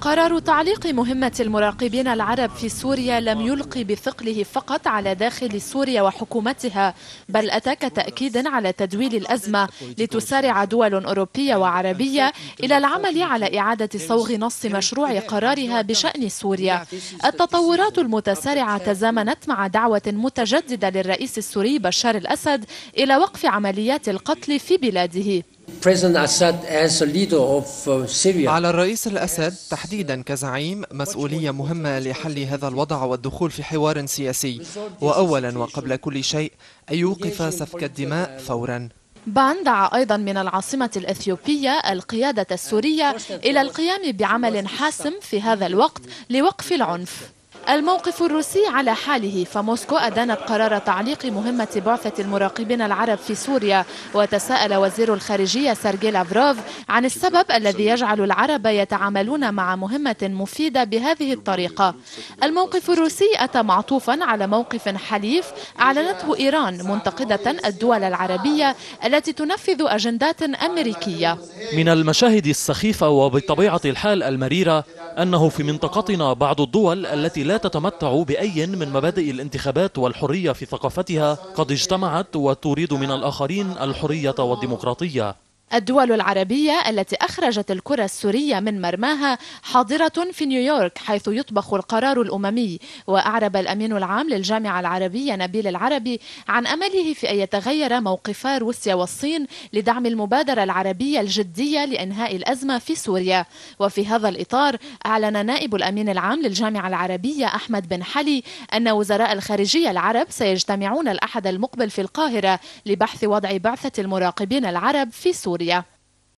قرار تعليق مهمة المراقبين العرب في سوريا لم يلقي بثقله فقط على داخل سوريا وحكومتها، بل أتى كتأكيد على تدويل الأزمة لتسارع دول أوروبية وعربية إلى العمل على إعادة صوغ نص مشروع قرارها بشأن سوريا. التطورات المتسارعة تزامنت مع دعوة متجددة للرئيس السوري بشار الأسد إلى وقف عمليات القتل في بلاده. على الرئيس الأسد تحديدا كزعيم مسؤولية مهمة لحل هذا الوضع والدخول في حوار سياسي، وأولا وقبل كل شيء أن يوقف سفك الدماء فورا. بان دعا أيضا من العاصمة الإثيوبية القيادة السورية إلى القيام بعمل حاسم في هذا الوقت لوقف العنف. الموقف الروسي على حاله، فموسكو أدانت قرار تعليق مهمة بعثة المراقبين العرب في سوريا، وتساءل وزير الخارجية سيرجي لافروف عن السبب الذي يجعل العرب يتعاملون مع مهمة مفيدة بهذه الطريقة. الموقف الروسي أتى معطوفا على موقف حليف أعلنته إيران منتقدة الدول العربية التي تنفذ أجندات أمريكية. من المشاهد السخيفة وبطبيعة الحال المريرة أنه في منطقتنا بعض الدول التي لا تتمتع بأي من مبادئ الانتخابات والحرية في ثقافتها قد اجتمعت وتريد من الآخرين الحرية والديمقراطية. الدول العربية التي أخرجت الكرة السورية من مرماها حاضرة في نيويورك حيث يطبخ القرار الأممي، وأعرب الأمين العام للجامعة العربية نبيل العربي عن أمله في أن يتغير موقفا روسيا والصين لدعم المبادرة العربية الجدية لإنهاء الأزمة في سوريا. وفي هذا الإطار أعلن نائب الأمين العام للجامعة العربية أحمد بن حلي أن وزراء الخارجية العرب سيجتمعون الأحد المقبل في القاهرة لبحث وضع بعثة المراقبين العرب في سوريا.